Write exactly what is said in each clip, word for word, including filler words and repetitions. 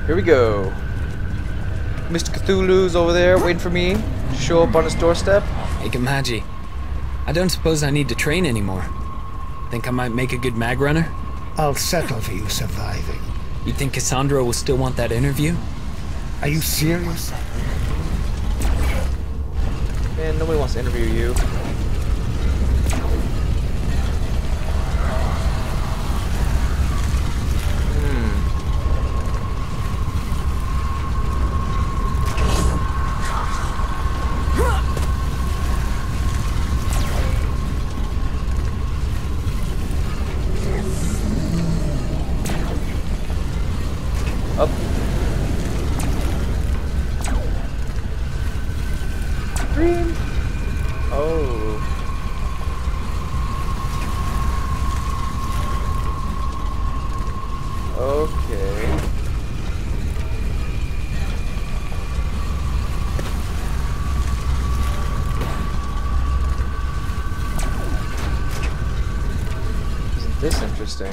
Here we go. Mister Cthulhu's over there waiting for me to show up on his doorstep. Hey, Kamaji. I don't suppose I need to train anymore. Think I might make a good mag runner? I'll settle for you surviving. You think Cassandra will still want that interview? Are you serious? Man, nobody wants to interview you. Up. Green. Oh. Okay. Isn't this interesting?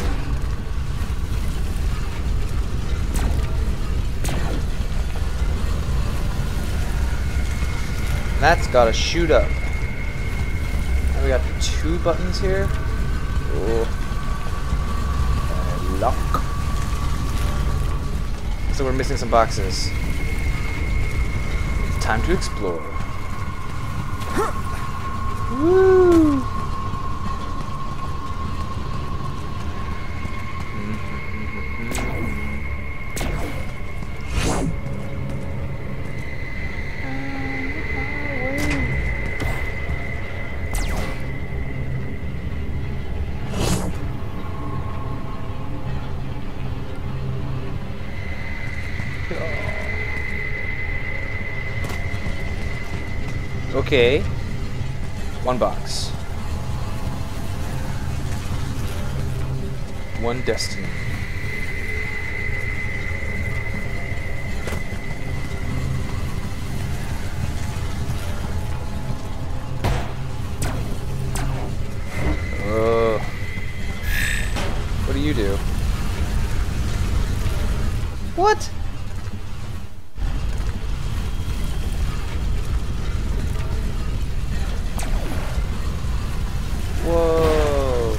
That's gotta shoot up. Now we got two buttons here. Oh. And lock. So we're missing some boxes. Time to explore. Woo! Okay, one box, one destiny. Oh, what do you do? What? Whoa.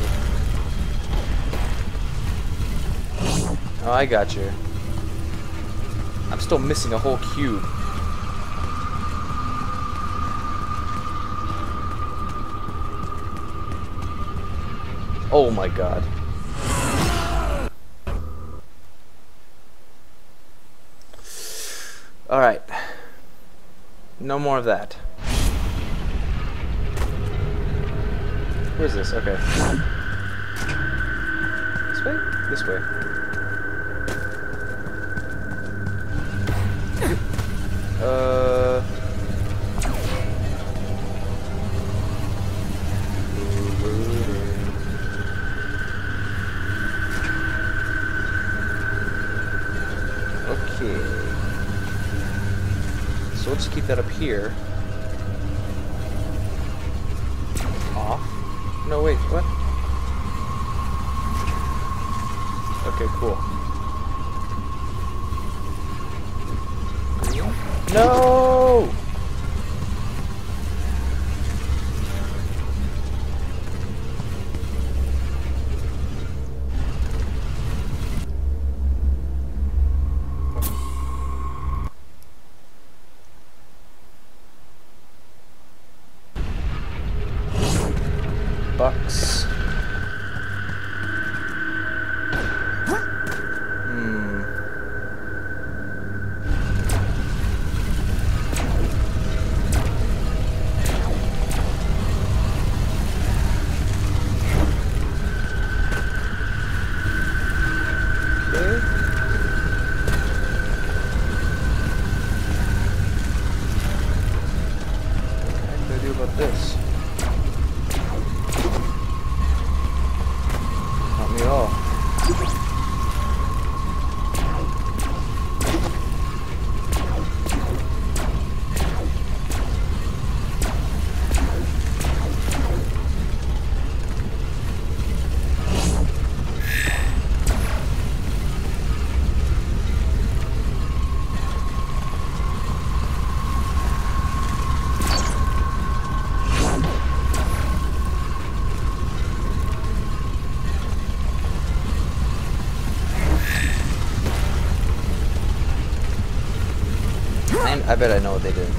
Oh, I got you. I'm still missing a whole cube. Oh my god. Alright. No more of that. Where's this? Okay. This way? This way. Uh. Okay. So let's keep that up here. Off. No, wait, what? Okay, cool. No! Bucks. Hmm. I bet I know what they did.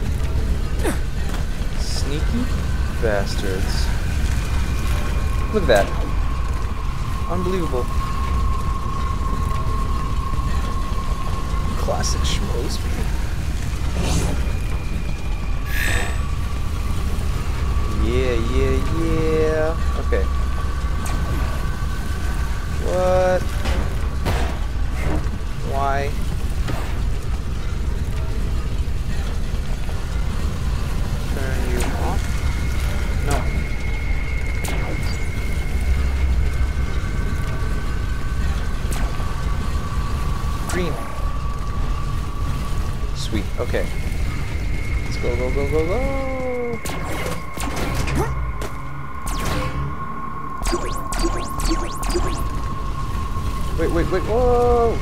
Sneaky bastards. Look at that. Unbelievable. Classic Schmosby. Yeah, yeah, yeah. Okay. What? Why? Turn you off? No. Green. Sweet. Okay. Let's go, go, go, go, go. Wait, wait, wait. Whoa.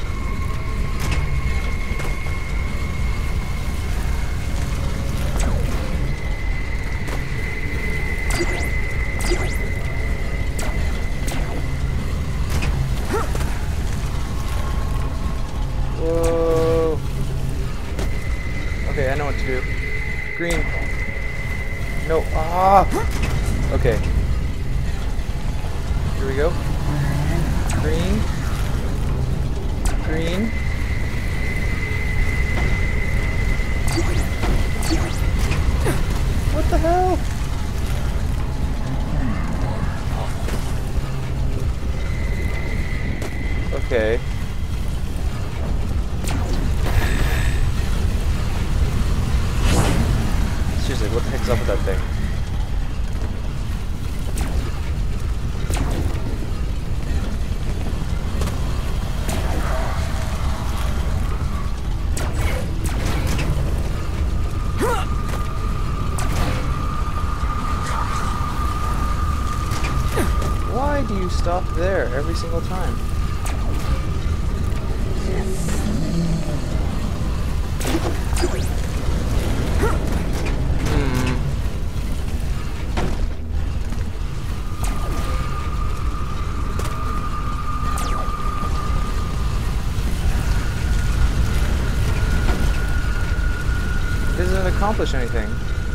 Whoa. Okay, I know what to do. Green. No. Ah. Okay. Here we go. Green. Green. What the hell? Okay. Seriously, what the heck's up with that thing? Why do you stop there every single time? Hmm. It doesn't accomplish anything.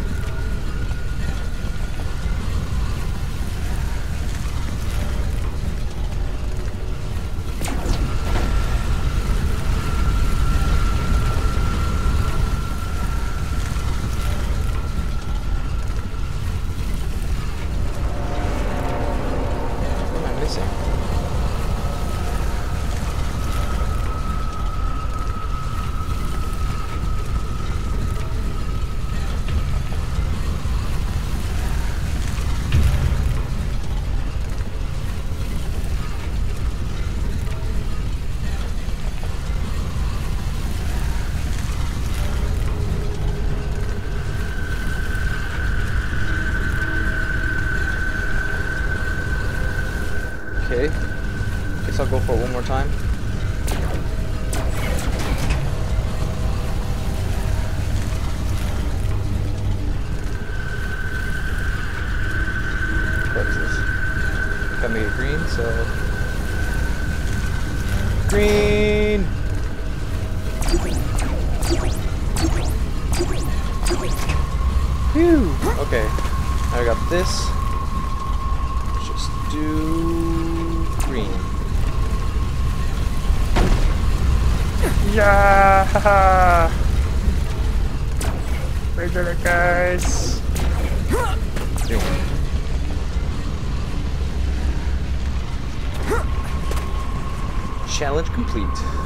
Okay. Guess I'll go for it one more time. What's this? Gotta make it green, so... Green! Phew! Okay. Now I got this. Just do... green. Yeah! We did it, guys! Challenge complete.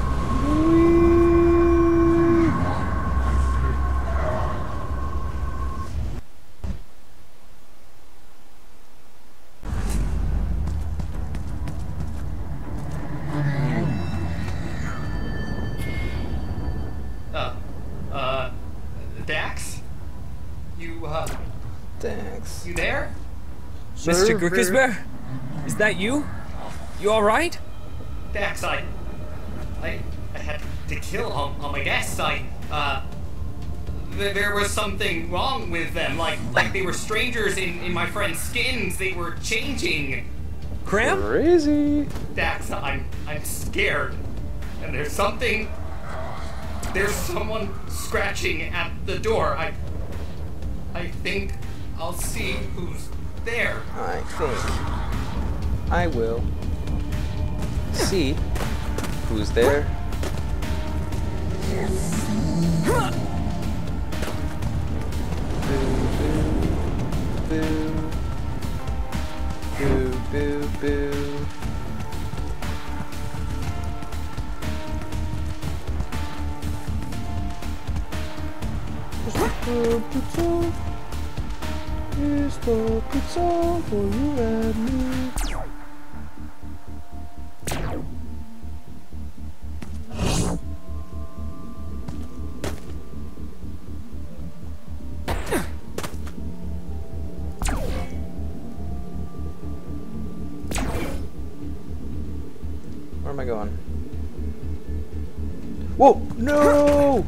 Uh, uh, Dax? You, uh, Thanks. you there? Mister Grickersbear? Is that you? You alright? Dax, I, I, I had to kill all, all my guests. I, uh, th there was something wrong with them. Like, like they were strangers in, in my friend's skins. They were changing. Cram? Crazy. Dax, I'm, I'm scared. And there's something there's someone scratching at the door. I, I think I'll see who's there. I think I will see who's there. Boo, boo, boo, boo, boo. Pizza, is the pizza for you and me? Where am I going? Whoa! No!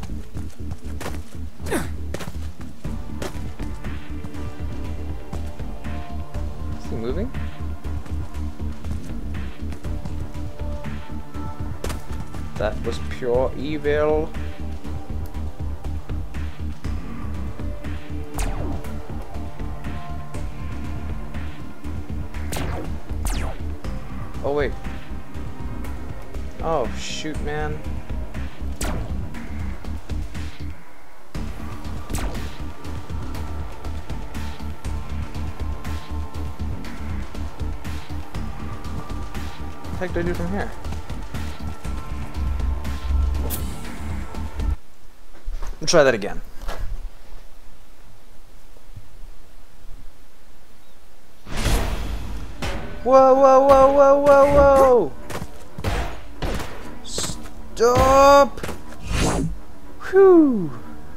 Is he moving? That was pure evil. Oh wait. Oh shoot, man. What the heck do I do from here? We'll try that again. Whoa, whoa, whoa, whoa, whoa, whoa! Stop! Whew!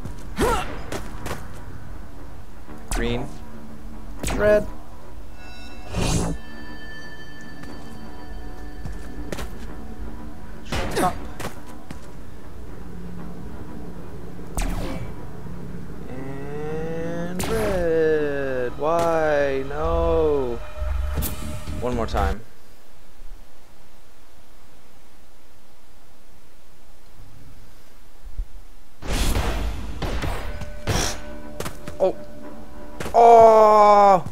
Green. Red. Top. And red. Why? No. One more time. Oh. Oh.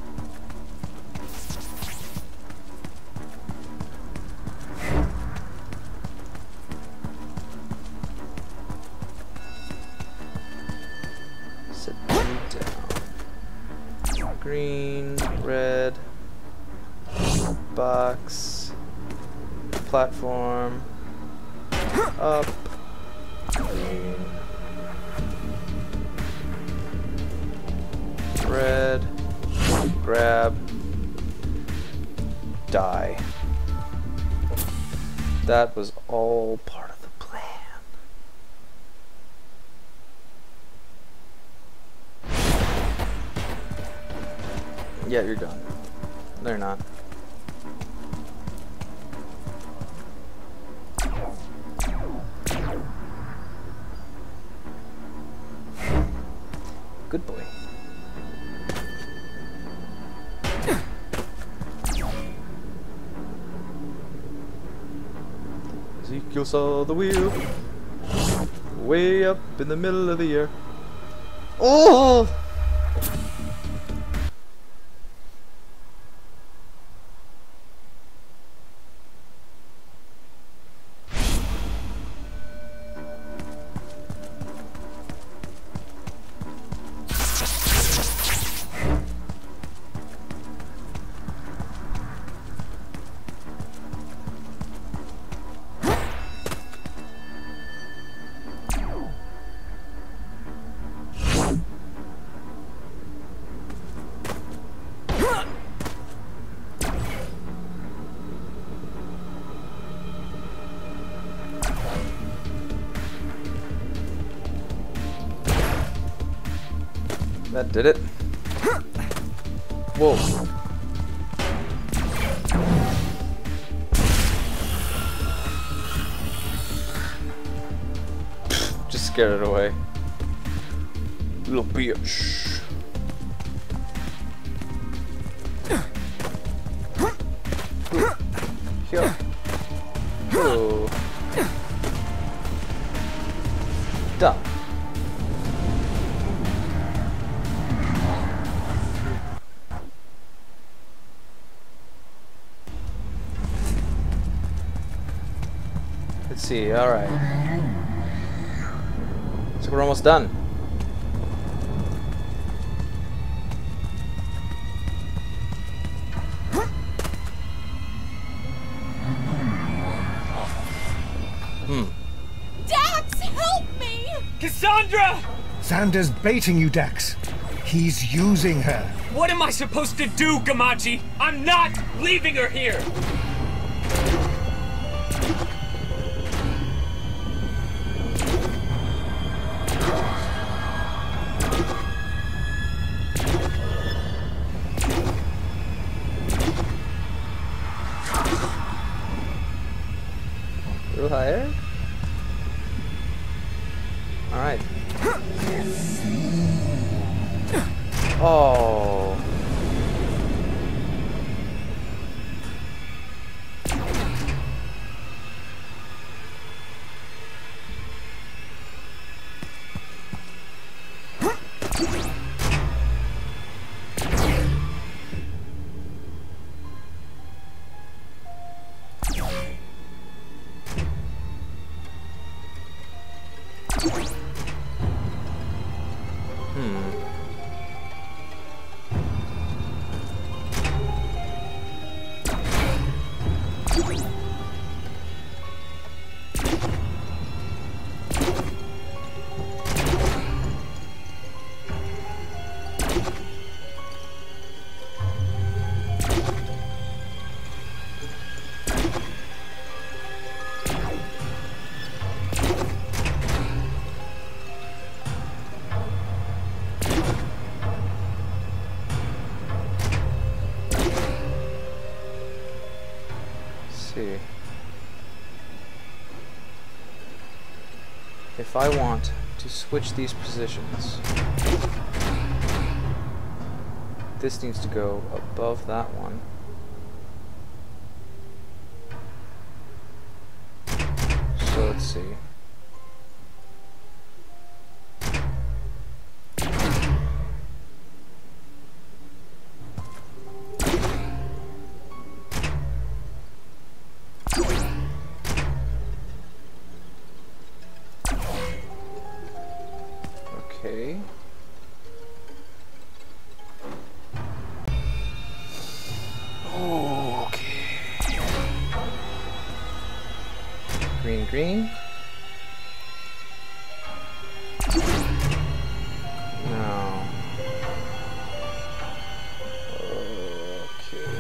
Sit me down. Green, red, box, platform, up, green, red, grab, die. That was all part of the plan. Yeah, you're gone. They're not. Good boy. Ezekiel saw the wheel way up in the middle of the air. Oh! That did it. Whoa. Just scared it away. Little bitch. Here. Oh. Done. Let's see, alright. So we're almost done. Hmm. Dax, help me! Cassandra! Xander's baiting you, Dax. He's using her. What am I supposed to do, Gamachi? I'm not leaving her here! A little higher. Alright. Oh. See. If I want to switch these positions, this needs to go above that one. So let's see. Okay. Okay. Green, green. No. Okay.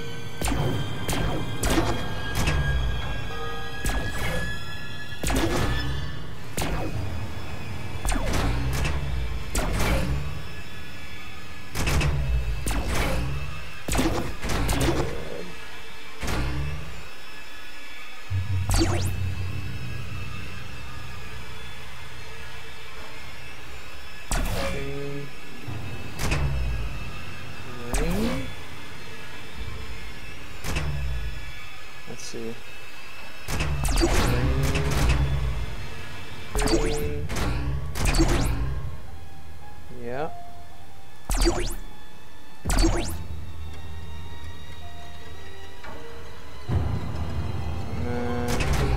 Let's see. Green. Green. Yeah. And then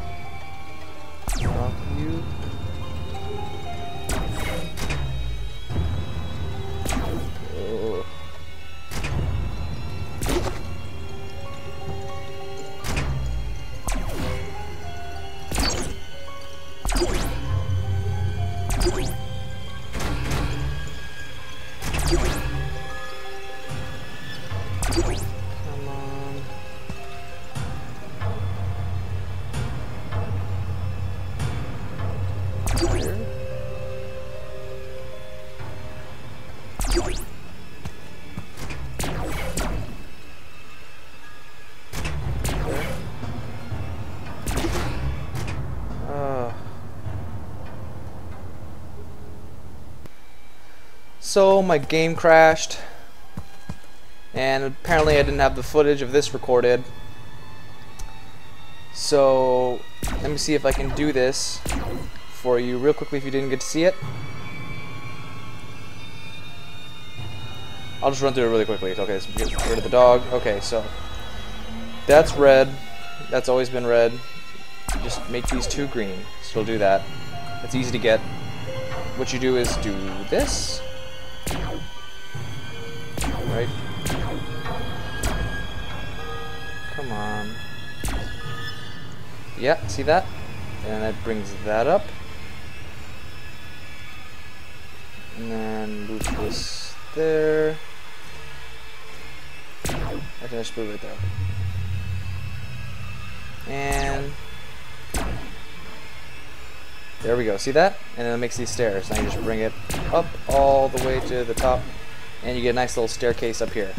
drop you. Oh. Come on. Here. Uh. So my game crashed, and apparently I didn't have the footage of this recorded. So let me see if I can do this for you real quickly if you didn't get to see it. I'll just run through it really quickly. Okay, so get rid of the dog. Okay, so that's red. That's always been red. Just make these two green. Still do that. It's easy to get. What you do is do this. Right. Come on. Yeah, see that? And that brings that up. And then move this there. I can just move it there. And there we go. See that? And then it makes these stairs. Now you just bring it up all the way to the top, and you get a nice little staircase up here.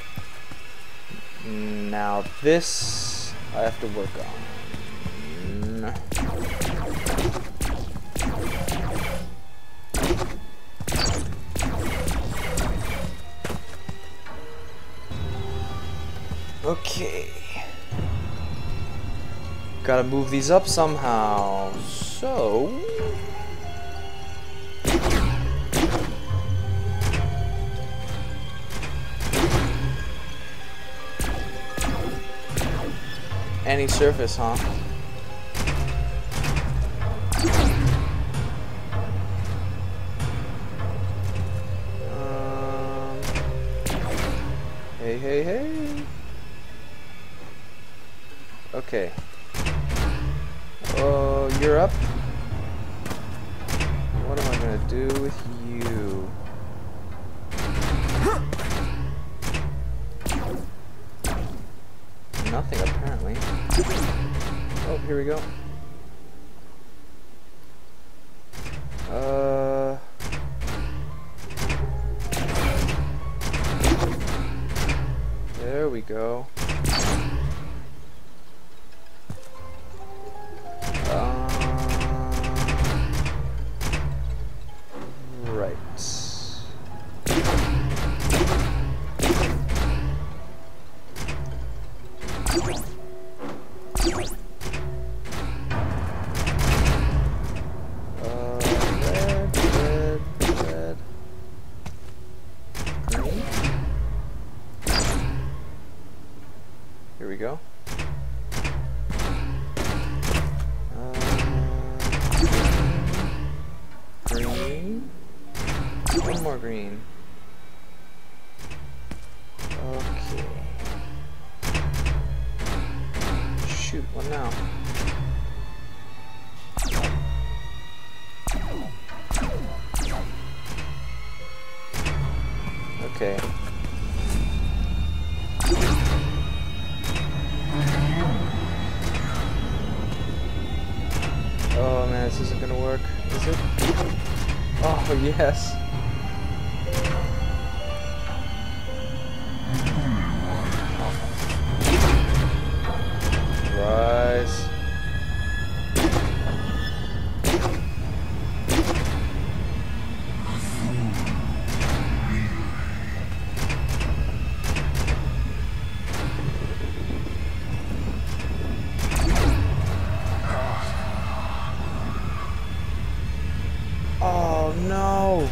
Now this I have to work on. Okay. Gotta move these up somehow. So any surface, huh? Um, hey, hey, hey. Okay. Oh, you're up. What am I gonna do with you? Nothing, apparently. Oh, here we go. Uh. There we go. Here we go. Uh, green. One more green. Okay. Shoot, what now? Okay. Oh man, this isn't gonna work, is it? Oh yes. Rise. Oh no!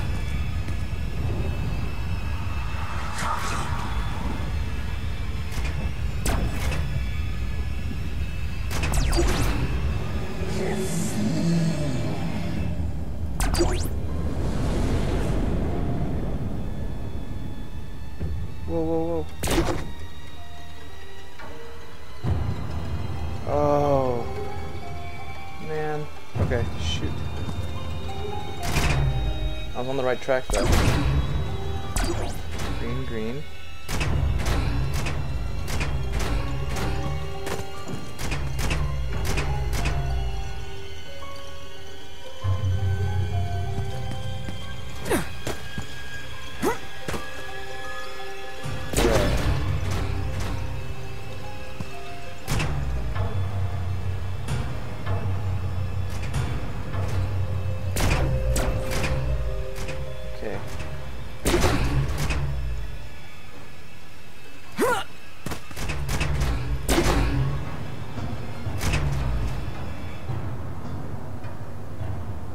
Whoa, whoa, whoa. Oh. Man. Okay, shoot. I was on the right track though. Green, green.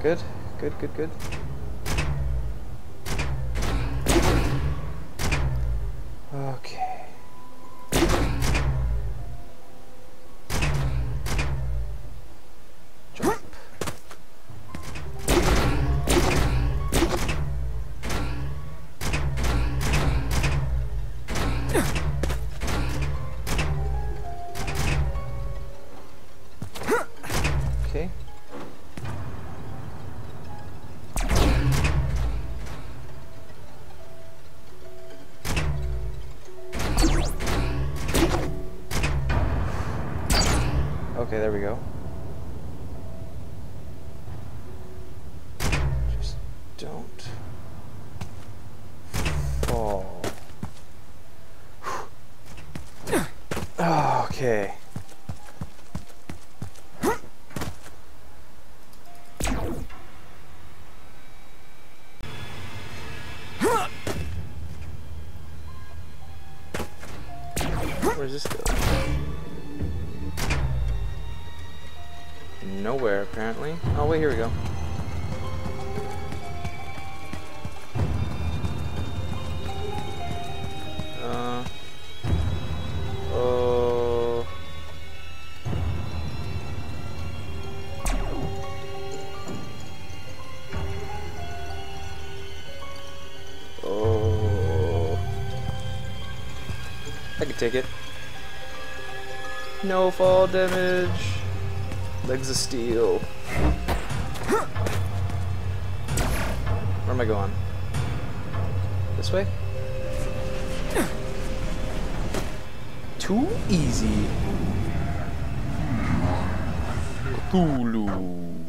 Good, good, good, good. Okay. Jump. Okay. Okay, there we go. Just don't fall. Okay. Where does this go? Nowhere, apparently. Oh, wait, here we go. Uh. Oh. Oh. I can take it. No fall damage. Legs of steel. Where am I going? This way? Too easy. Cthulhu.